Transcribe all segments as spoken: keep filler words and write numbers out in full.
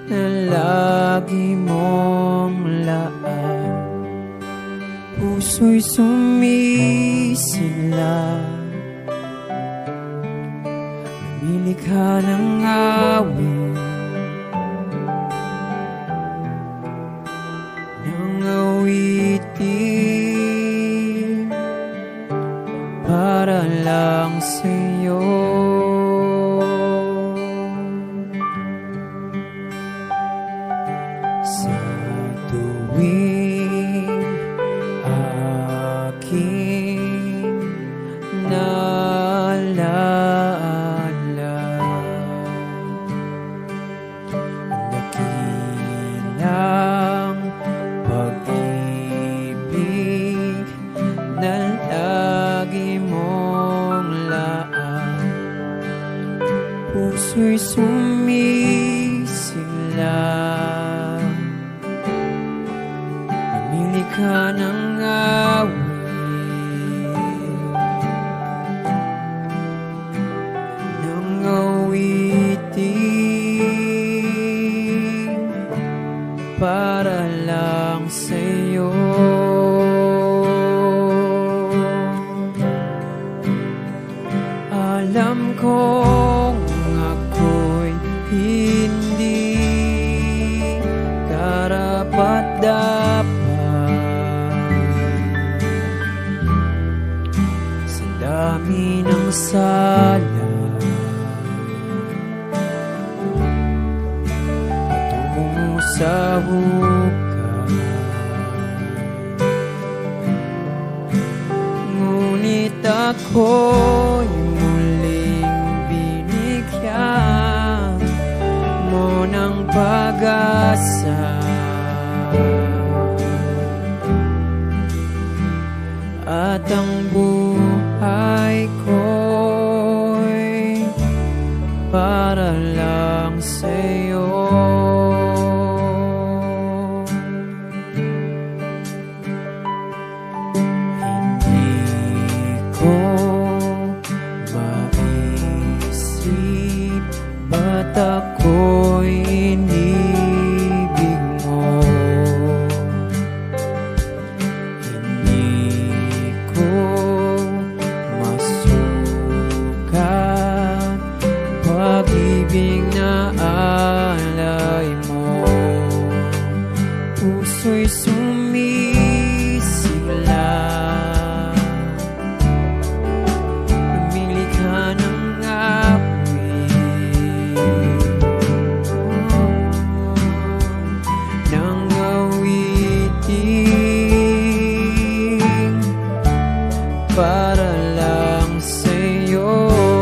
na lagi mong laan. Puso'y sumisigla, lumilikha ng awit, ng awitin para lang sa'yo. Sa tuwing aking naalala ang dakilang pag-ibig na lagi mong laan. Puso'y sumisigla, lumilikha ng awit, ng awitin para lang sa'yo. Alam kong ako'y hindi karapat-dapat sa dami ng sala, patungo mo sa hukay. Ngunit ako'y muling binigyan mo ng pag-asa, at ang buhay ko'y para lang sa'yo. Hindi ko maisip ba't ako'y inibig mo. Hindi ko masukat pag-ibig na alay mo. Puso'y sumisigla, lumilikha ng awit, ng awitin para lang sa'yo.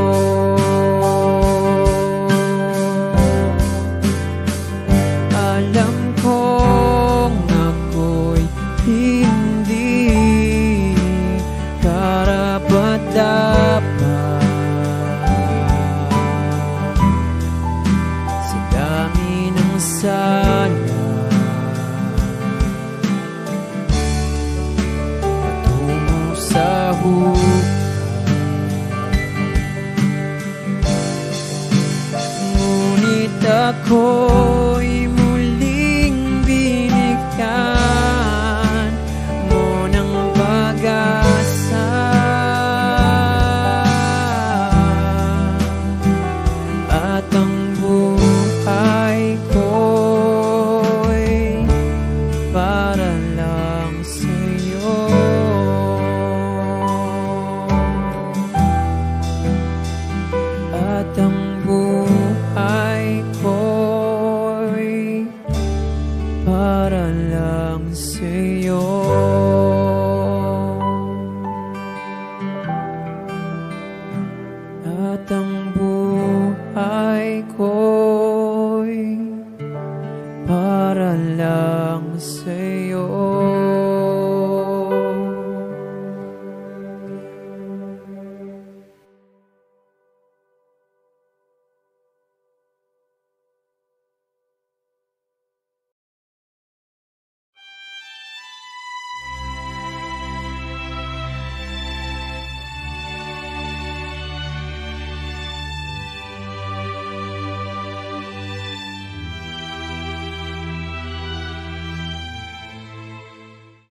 Alam kong ako'y hindi karapat-dapat sa dami ng sala, patungo sa hukay. Ngunit ako'y muling binigyan mo ng pag-asa, at ang buhay ko'y para lang sa'yo. At ang buhay ko'y para lang sa'yo. At ang buhay ko'y para lang sa'yo.